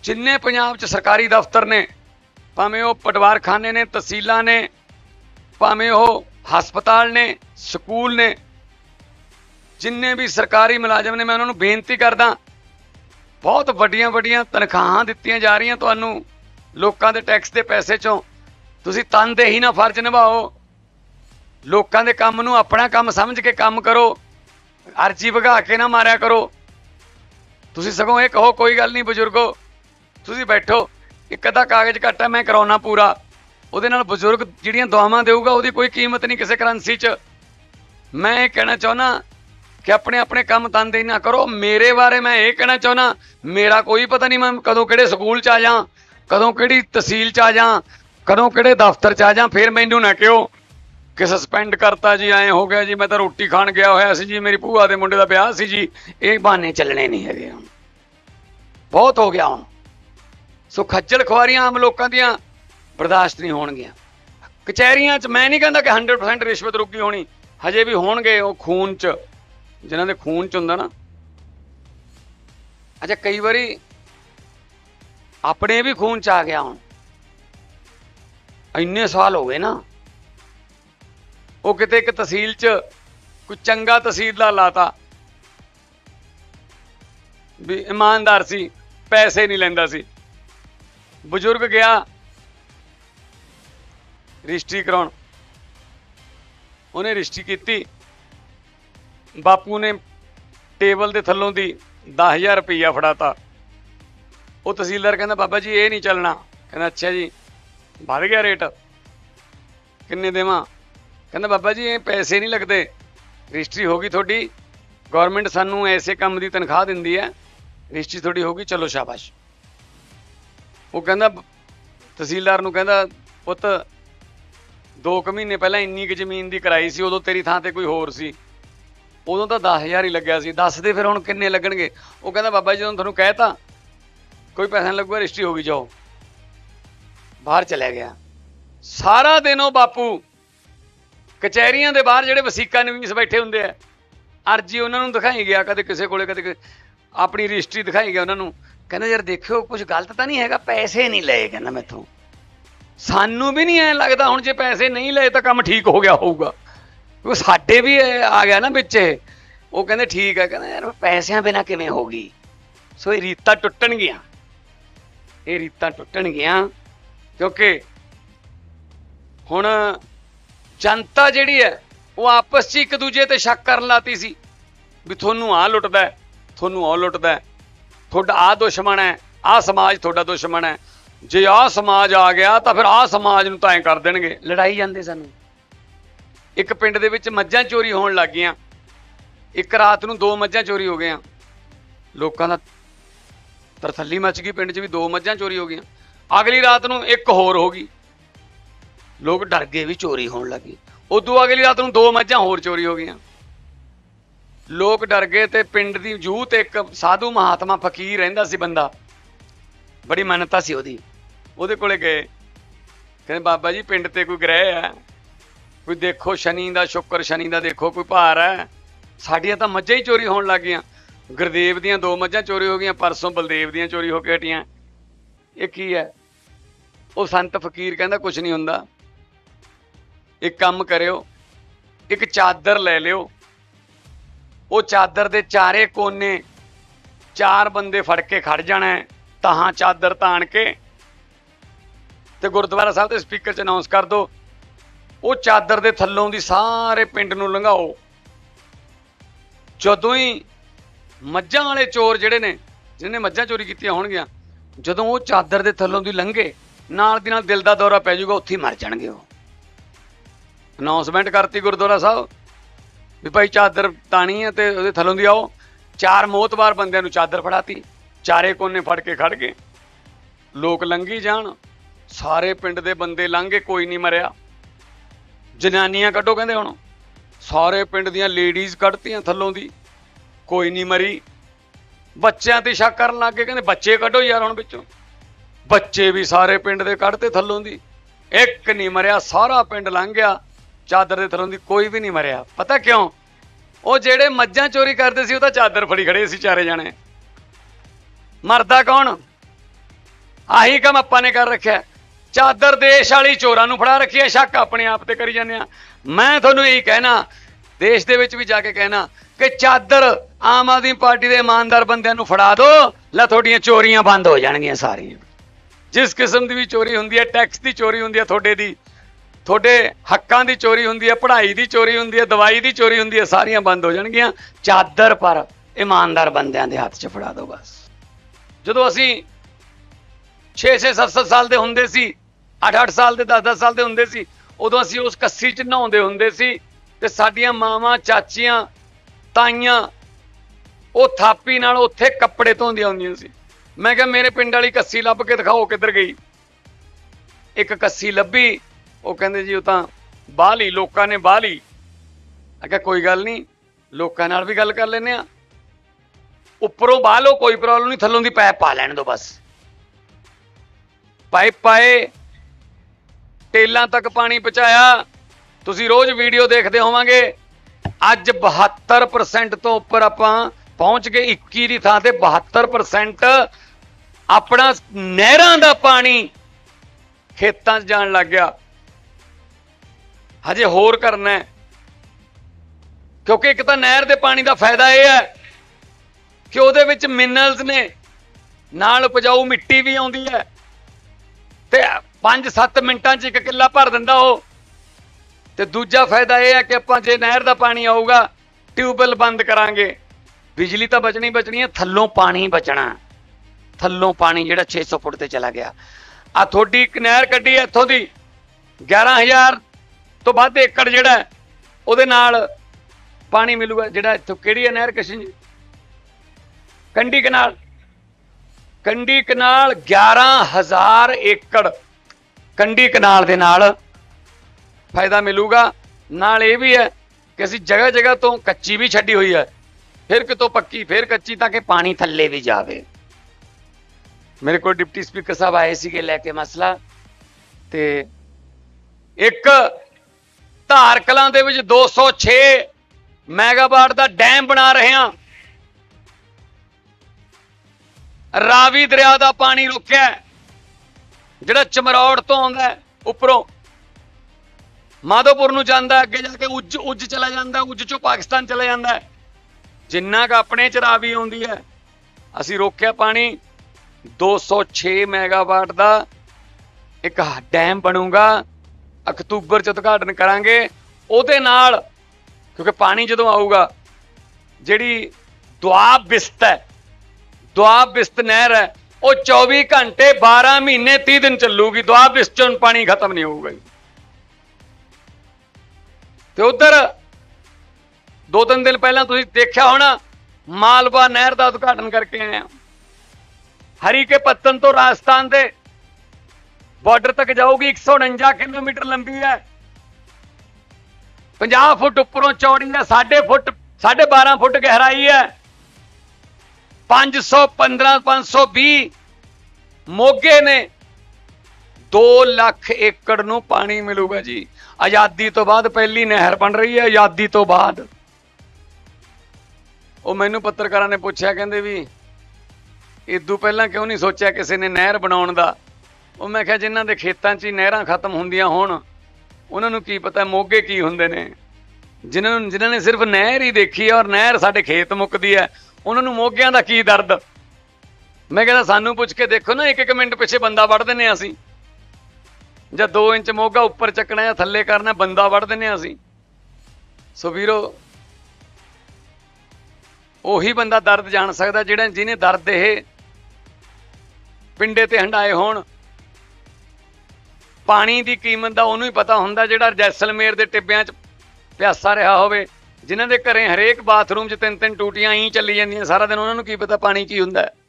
जिन्ने पंजाब च सरकारी दफ्तर ने, भावें वो पटवारखाने ने, तहसीलां ने, भावें वो हस्पताल ने, स्कूल ने, जिन्ने भी सरकारी मुलाजम ने, मैं उन्होंने बेनती करदा, बहुत वड्डियां वड्डियां तनख्वाहां दित्तियां जा रही तुहानूं लोकां दे टैक्स दे पैसे चों। तुसीं तनदेही नाल फर्ज निभाओ, लोकां दे काम नूं अपना काम समझ के काम करो, अर्जी भगा के ना मारिया करो। तुसीं सगों ये कहो कोई गल नहीं बजुर्गो, तुसीं बैठो, एक अद्धा कागज घट्ट है मैं कराउणा पूरा, उहदे नाल बजुर्ग जिहड़ियां दुआवां देऊगा उहदी कोई कीमत नहीं किसी करंसी च। मैं ये कहना चाहुंदा कि अपने अपने काम तनदेही ना करो। मेरे बारे मैं ये कहना चाहुंदा, मेरा कोई पता नहीं मैं कदों किहड़े स्कूल च आ जा, कदों किहड़ी तहसील च आ जा, कदों किहड़े दफ्तर च आ जा, फिर मैनू ना कहो कि सस्पेंड करता जी, ऐ हो गया जी, मैं तो रोटी खाण गया होया सी जी, मेरी भूआ दे मुंडे दा ब्याह सी जी। ये बहाने चलने नहीं हैगे, हुण बहुत हो गया। हुण सो खज्जल खुआरियां आम लोकां दियां बर्दाश्त नहीं होणगियां। कचहरियां च मैं नहीं कहंदा कि 100% रिश्वत रुकी होनी, हजे भी होणगे, वो खून च, जिन्हां दे खून च हुंदा ना। अच्छा कई वारी अपने भी खून च आ गया, हुण इन्ने साल हो गए ना, वो किते एक तहसील च कोई चंगा तहसीलदार लाता भी, ईमानदार सी, पैसे नहीं लैंदा सी। बजुर्ग गया रजिस्ट्री कराउण, उन्हें रजिस्ट्री की, बापू ने टेबल के थल्लों दी 10,000 रुपया फड़ाता। वो तहसीलदार कहना बाबा जी ये नहीं चलना, कहना अच्छा जी बढ़ गया रेट, किन्ने देवां, कहना बाबा जी ये पैसे नहीं लगते, रजिस्ट्री होगी थोड़ी, गौरमेंट सानू ऐसे काम की तनख्वाह दिंदी है, रजिस्ट्री थोड़ी होगी, चलो शाबाश। वो कहना तहसीलदार नूं कहंदा पुत्त 2 महीने पहला इन्नी क जमीन की कराई सी, उदों तेरी थां ते कोई होर सी, उदों तो 10,000 ही लग्या सी, दस दे फिर हुण किन्ने लगणगे। वो कहंदा बाबा जी तुहानूं कहता कोई पैसा नहीं लगूगा, रजिस्ट्री होगी, जाओ। बाहर चला गया। सारा दिन वो बापू कचहरियां दे बाहर जिहड़े वसीका नवीस बैठे हुंदे आ, अर्जी उन्होंने दिखाई गया, कदे किसी कोले कदे अपनी रजिस्ट्री दिखाई गया उन्होंने, कहना यार देखियो कुछ गलत तो नहीं है, पैसे नहीं लए, कहना मैथों, सानू भी नहीं ऐ लगता हुण जे पैसे नहीं लए तो काम ठीक हो गया होऊगा, क्योंकि साडे भी आ गया ना बिच। वो कहंदे ठीक है, कहना यार पैसिਆਂ बिना किवें होगी। सो ये रीतां टुटणगियां, ये रीतां टुटणगियां, क्योंकि हुण जनता जिहड़ी है वो आपस च एक दूजे ते शक करन लाती सी भी थोनू आ लुटदा, थोनू आ लुटदा, थोड़ा आ दुश्मन है, आ समाज थोड़ा दुश्मन है, जे आ समाज आ गया तो फिर आ समाज नूं तां कर देणगे, लड़ाई जांदे सानू। एक पिंड दे विच मੱਝਾਂ चोरी होण लग गईयां, एक रात नूं 2 मੱਝਾਂ चोरी हो गईयां, लोकां दा तरथल्ली मच गई, पिंड च भी 2 मੱਝਾਂ चोरी हो गईयां। अगली रात नूं एक होर हो गई, लोग डर गए भी चोरी होण लग गई। उदों अगली रात नूं 2 मੱਝਾਂ होर चोरी हो गईयां, लोग डर गए। तो पिंड दी जूह ते एक साधु महात्मा फकीर रहिंदा सी बंदा, बड़ी मान्यता सी ओहदी, ਉਹਦੇ ਕੋਲੇ गए, कहते बाबा जी पिंड ते कोई ग्रह है, कोई देखो शनि का शुक्र, शनि का देखो कोई भार है, साडियां तां मੱਝਾਂ ही चोरी होण लग गईयां। गुरदेव दियां 2 मੱਝਾਂ चोरी हो गई, परसों बलदेव दियां चोरी होके हटियां, ये की है। वो संत फकीर कहंदा कुछ नहीं हुंदा, एक काम करियो, एक चादर ले लियो, वो चादर दे चारे कोने 4 बंदे फड़ के खड़ जाना है, तां चादर ताण के ते गुरुद्वारा साहब के स्पीकर च अनाउंस कर दो, वो चादर दे थल्लों दी सारे पिंड नूं लंघाओ। जदों ही मੱਝਾਂ वाले चोर जिहड़े ने, जिन्हें मੱਝਾਂ चोरी कीतियां होणगीਆਂ, जदों वो चादर दे थल्लों दी लंघे, नाल दी नाल दिल दा दौरा पै जाऊगा, उत्थे ही मर जाणगे। वो अनाउंसमेंट करती गुरुद्वारा साहब भी भाई चादर ताणी है तो उहदे थल्लों दी आओ। 4 मोहतबार बंदियां नूं चादर फड़ाती, चारे कोने फड़ के खड़ गए, लोग लंघी जाण, सारे पिंड दे बंदे लंघे, कोई नहीं मरिया। जनानियां कड्डो कहंदे हुण, सारे पिंड दियां लेडीज़ कढ़तियां थल्लों दी, कोई नहीं मरी। बच्चों ते शक करन लग गए, कहंदे बच्चे कड्डो यार हुण विचों, बच्चे भी सारे पिंड दे कढ़ते थल्लों दी, एक नहीं मरिया, सारा पिंड लंघ गया चादर दे थल्लों दी, कोई भी नहीं मरिया। पता क्यों? वो जेड़े मੱਝਾਂ चोरी करते सी, वो तां चादर फड़ी खड़े सी चारे जाने। मरदा कौन? ਆਹੀ ਕੰਮ ਆਪਾਂ ਨੇ ਕਰ ਰੱਖਿਆ। ਚਾਦਰ ਦੇਸ਼ ਵਾਲੀ ਚੋਰਾਂ ਨੂੰ ਫੜਾ ਰੱਖੀ ਹੈ, ਸ਼ੱਕ ਆਪਣੇ ਆਪ ਤੇ ਕਰੀ ਜਾਂਦੇ ਆ। ਮੈਂ ਤੁਹਾਨੂੰ ਇਹੀ ਕਹਿਣਾ, ਦੇਸ਼ ਦੇ ਵਿੱਚ ਵੀ ਜਾ ਕੇ ਕਹਿਣਾ ਕਿ ਚਾਦਰ ਆਮ ਆਦਮੀ ਪਾਰਟੀ ਦੇ ਇਮਾਨਦਾਰ ਬੰਦਿਆਂ ਨੂੰ ਫੜਾ ਦਿਓ, ਲੈ ਤੁਹਾਡੀਆਂ ਚੋਰੀਆਂ ਬੰਦ ਹੋ ਜਾਣਗੀਆਂ ਸਾਰੀਆਂ। ਜਿਸ ਕਿਸਮ ਦੀ ਵੀ ਚੋਰੀ ਹੁੰਦੀ ਹੈ, ਟੈਕਸ ਦੀ ਚੋਰੀ ਹੁੰਦੀ ਹੈ, ਤੁਹਾਡੇ ਹੱਕਾਂ ਦੀ ਚੋਰੀ ਹੁੰਦੀ ਹੈ, ਪੜ੍ਹਾਈ ਦੀ ਚੋਰੀ ਹੁੰਦੀ ਹੈ, ਦਵਾਈ ਦੀ ਚੋਰੀ ਹੁੰਦੀ ਹੈ, ਸਾਰੀਆਂ ਬੰਦ ਹੋ ਜਾਣਗੀਆਂ। ਚਾਦਰ ਪਰ ਇਮਾਨਦਾਰ ਬੰਦਿਆਂ ਦੇ ਹੱਥ 'ਚ ਫੜਾ ਦਿਓ ਬਸ। ਜਦੋਂ ਅਸੀਂ 6-6, 7-7 ਸਾਲ ਦੇ ਹੁੰਦੇ ਸੀ, 8-8 ਸਾਲ ਦੇ, 10-10 ਸਾਲ ਦੇ ਹੁੰਦੇ ਸੀ, ਉਦੋਂ ਅਸੀਂ ਉਸ ਕੱਸੀ 'ਚ ਨਹਾਉਂਦੇ ਹੁੰਦੇ ਸੀ ਤੇ ਸਾਡੀਆਂ ਮਾਵਾਂ, ਚਾਚੀਆਂ, ਤਾਈਆਂ ਉਹ ਥਾਪੀ ਨਾਲ ਉੱਥੇ ਕੱਪੜੇ ਧੋਂਦੀਆਂ ਹੁੰਦੀਆਂ ਸੀ। ਮੈਂ ਕਿਹਾ ਮੇਰੇ ਪਿੰਡ ਵਾਲੀ ਕੱਸੀ ਲੱਭ ਕੇ ਦਿਖਾਓ ਕਿੱਧਰ ਗਈ। ਇੱਕ ਕੱਸੀ ਲੱਭੀ, ਉਹ ਕਹਿੰਦੇ ਜੀ ਉਹ ਤਾਂ ਬਾਹ ਲਈ, ਲੋਕਾਂ ਨੇ ਬਾਹ ਲਈ। ਮੈਂ ਕਿਹਾ ਕੋਈ ਗੱਲ ਨਹੀਂ, ਲੋਕਾਂ ਨਾਲ ਵੀ ਗੱਲ ਕਰ ਲੈਂਦੇ ਆ, ਉੱਪਰੋਂ ਬਾਹ ਲਓ ਕੋਈ ਪ੍ਰੋਬਲਮ ਨਹੀਂ, ਥੱਲੋਂ ਦੀ ਪਾਇਪ ਪਾ ਲੈਣ ਦਿਓ ਬਸ। ਪਾਈਪ ਪਾਏ, ਟੇਲਾਂ ਤੱਕ ਪਾਣੀ ਪਹੁੰਚਾਇਆ। ਤੁਸੀਂ ਰੋਜ਼ ਵੀਡੀਓ ਦੇਖਦੇ ਹੋਵਾਂਗੇ। ਅੱਜ 72% ਤੋਂ ਉੱਪਰ ਆਪਾਂ ਪਹੁੰਚ ਗਏ। 21 ਦੀ ਥਾਂ ਤੇ 72% ਆਪਣਾ ਨਹਿਰਾਂ ਦਾ ਪਾਣੀ ਖੇਤਾਂ 'ਚ ਜਾਣ ਲੱਗ ਗਿਆ। ਹਜੇ ਹੋਰ ਕਰਨਾ ਹੈ, ਕਿਉਂਕਿ ਇੱਕ ਤਾਂ ਨਹਿਰ ਦੇ ਪਾਣੀ ਦਾ ਫਾਇਦਾ ਇਹ ਹੈ ਕਿ ਉਹਦੇ ਵਿੱਚ ਮਿਨਰਲਸ ਨੇ, ਨਾਲ ਉਪਜਾਊ ਮਿੱਟੀ ਵੀ ਆਉਂਦੀ ਹੈ ਤੇ 5-7 ਮਿੰਟਾਂ 'ਚ 1 ਕਿੱਲਾ ਭਰ ਦਿੰਦਾ ਉਹ। ਤੇ ਦੂਜਾ ਫਾਇਦਾ ਇਹ ਹੈ ਕਿ ਆਪਾਂ ਜੇ ਨਹਿਰ ਦਾ ਪਾਣੀ ਆਊਗਾ, ਟਿਊਬਵੈੱਲ ਬੰਦ ਕਰਾਂਗੇ, ਬਿਜਲੀ ਤਾਂ ਬਚਣੀ ਹੈ, ਥੱਲੋਂ ਪਾਣੀ ਬਚਣਾ। ਥੱਲੋਂ ਪਾਣੀ ਜਿਹੜਾ 600 ਫੁੱਟ ਤੇ ਚਲਾ ਗਿਆ। ਆ ਤੁਹਾਡੀ ਇੱਕ ਨਹਿਰ ਕੱਢੀ ਹੈ ਇੱਥੋਂ ਦੀ 11,000 ਤੋਂ ਵੱਧ ਏਕੜ ਜਿਹੜਾ ਉਹਦੇ ਨਾਲ ਪਾਣੀ ਮਿਲੂਗਾ। ਜਿਹੜਾ ਇੱਥੋਂ ਕਿਹੜੀ ਹੈ ਨਹਿਰ ਕਿਸ਼ਨ ਜੀ? ਕੰਢੀ ਕਨਾਲ। ਕੰਢੀ ਕਨਾਲ 11,000 ਏਕੜ ਕੰਢੀ ਕਨਾਲ ਦੇ ਨਾਲ ਫਾਇਦਾ ਮਿਲੂਗਾ। ਨਾਲ ਇਹ ਵੀ ਹੈ ਕਿ ਅਸੀਂ ਜਗ੍ਹਾ ਜਗ੍ਹਾ ਤੋਂ ਕੱਚੀ ਵੀ ਛੱਡੀ ਹੋਈ ਹੈ, ਫਿਰ ਕਿਤੋਂ ਪੱਕੀ, ਫਿਰ ਕੱਚੀ, ਤਾਂ ਕਿ ਪਾਣੀ ਥੱਲੇ ਵੀ ਜਾਵੇ। ਮੇਰੇ ਕੋਲ ਡਿਪਟੀ ਸਪੀਕਰ ਸਾਹਿਬ ਆਏ ਸੀਗੇ ਲੈ ਕੇ ਮਸਲਾ, ਤੇ ਇੱਕ ਧਾਰ ਕਲਾਂ ਦੇ ਵਿੱਚ 206 ਮੈਗਾਵਾਟ ਦਾ ਡੈਮ ਬਣਾ ਰਹੇ ਹਾਂ। ਰਾਵੀ ਦਰਿਆ ਦਾ ਪਾਣੀ ਰੁਕਿਆ, ਜਿਹੜਾ ਚਮਰੌੜ ਤੋਂ ਆਉਂਦਾ ਹੈ, ਉੱਪਰੋਂ ਮਾਧੋਪੁਰ ਨੂੰ ਜਾਂਦਾ, ਅੱਗੇ ਜਾ ਕੇ ਉੱਜ ਚਲਾ ਜਾਂਦਾ, ਉੱਜ ਚੋਂ ਪਾਕਿਸਤਾਨ ਚਲਾ ਜਾਂਦਾ। ਜਿੰਨਾ ਕੁ ਆਪਣੇ ਚ ਰਾਵੀ ਆਉਂਦੀ ਹੈ, ਅਸੀਂ ਰੋਕਿਆ ਪਾਣੀ। 206 ਮੈਗਾਵਾਟ ਦਾ ਇੱਕ ਡੈਮ ਬਣੂਗਾ, ਅਕਤੂਬਰ ਚ ਉਦਘਾਟਨ ਕਰਾਂਗੇ। ਉਹਦੇ ਨਾਲ, ਕਿਉਂਕਿ ਪਾਣੀ ਜਦੋਂ ਆਊਗਾ, ਜਿਹੜੀ ਦੁਆਬ ਬਿਸਤ ਹੈ, ਦੁਆਬ ਬਿਸਤ ਨਹਿਰ ਹੈ, ਉਹ 24 ਘੰਟੇ 12 ਮਹੀਨੇ 30 ਦਿਨ ਚੱਲੂਗੀ। ਦੁਆਬ ਬਿਸਤ ਚੋਂ ਪਾਣੀ ਖਤਮ ਨਹੀਂ ਹੋਊਗਾ। ਤੇ ਉਧਰ 2-3 ਦਿਨ ਪਹਿਲਾਂ ਤੁਸੀਂ ਦੇਖਿਆ ਹੋਣਾ, ਮਾਲਵਾ ਨਹਿਰ ਦਾ ਉਦਘਾਟਨ ਕਰਕੇ ਆਏ ਆ। ਹਰੀਕੇ ਪੱਤਨ ਤੋਂ ਰਾਜਸਥਾਨ ਦੇ ਬਾਰਡਰ ਤੱਕ ਜਾਊਗੀ, 149 ਕਿਲੋਮੀਟਰ ਲੰਬੀ ਹੈ, 50 ਫੁੱਟ ਉੱਪਰੋਂ ਚੌੜੀ ਹੈ, 12.5 ਫੁੱਟ ਗਹਿਰਾਈ ਹੈ, 515 520 ਮੋਗੇ ਨੇ। 2 ਲੱਖ ਏਕੜ ਨੂੰ ਪਾਣੀ ਮਿਲੂਗਾ ਜੀ। ਆਜ਼ਾਦੀ ਤੋਂ ਬਾਅਦ ਪਹਿਲੀ ਨਹਿਰ ਬਣ ਰਹੀ ਹੈ, ਆਜ਼ਾਦੀ ਤੋਂ ਬਾਅਦ। ਉਹ ਮੈਨੂੰ ਪੱਤਰਕਾਰਾਂ ਨੇ ਪੁੱਛਿਆ, ਕਹਿੰਦੇ ਵੀ ਇਦੋਂ ਪਹਿਲਾਂ ਕਿਉਂ ਨਹੀਂ ਸੋਚਿਆ ਕਿਸੇ ਨੇ ਨਹਿਰ ਬਣਾਉਣ ਦਾ? ਉਹ ਮੈਂ ਕਿਹਾ ਜਿਨ੍ਹਾਂ ਦੇ ਖੇਤਾਂ 'ਚ ਹੀ ਨਹਿਰਾਂ ਖਤਮ ਹੁੰਦੀਆਂ ਹੋਣ, ਉਹਨਾਂ ਨੂੰ ਕੀ ਪਤਾ ਮੋਗੇ ਕੀ ਹੁੰਦੇ ਨੇ। ਜਿਨ੍ਹਾਂ ਨੇ ਸਿਰਫ ਨਹਿਰ ਹੀ ਦੇਖੀ ਹੈ ਔਰ ਨਹਿਰ ਸਾਡੇ ਖੇਤ ਮੁੱਕਦੀ ਹੈ, ਉਹਨਾਂ ਨੂੰ ਮੋਗਿਆਂ ਦਾ ਕੀ ਦਰਦ। ਮੈਂ ਕਹਿੰਦਾ ਸਾਨੂੰ ਪੁੱਛ ਕੇ ਦੇਖੋ ਨਾ, 1-1 ਮਿੰਟ ਪਿੱਛੇ ਬੰਦਾ ਵੜ ਦਿੰਦੇ ਹਾਂ ਅਸੀਂ। ਜਾਂ 2 ਇੰਚ ਮੋਗਾ ਉੱਪਰ ਚੱਕਣਾ ਜਾਂ ਥੱਲੇ ਕਰਨਾ, ਬੰਦਾ ਵੜ ਦਿੰਦੇ ਹਾਂ ਅਸੀਂ। ਸੋ ਵੀਰੋ, ਉਹੀ ਬੰਦਾ ਦਰਦ ਜਾਣ ਸਕਦਾ ਜਿਹਨੇ ਦਰਦ ਇਹ ਪਿੰਡੇ ਤੇ ਹੰਡਾਏ ਹੋਣ। ਪਾਣੀ ਦੀ ਕੀਮਤ ਦਾ ਉਹਨੂੰ ਹੀ ਪਤਾ ਹੁੰਦਾ ਜਿਹੜਾ ਜੈਸਲਮੇਰ ਦੇ ਟਿੱਬਿਆਂ 'ਚ ਪਿਆਸਾ ਰਿਹਾ ਹੋਵੇ, ਜਿਨ੍ਹਾਂ ਦੇ ਘਰੇ ਹਰੇਕ ਬਾਥਰੂਮ 'ਚ 3-3 ਟੂਟੀਆਂ ਹੀ ਚੱਲੀ ਜਾਂਦੀਆਂ ਸਾਰਾ ਦਿਨ। ਉਹਨਾਂ ਨੂੰ ਕੀ ਪਤਾ ਪਾਣੀ ਕੀ ਹੁੰਦਾ ਹੈ।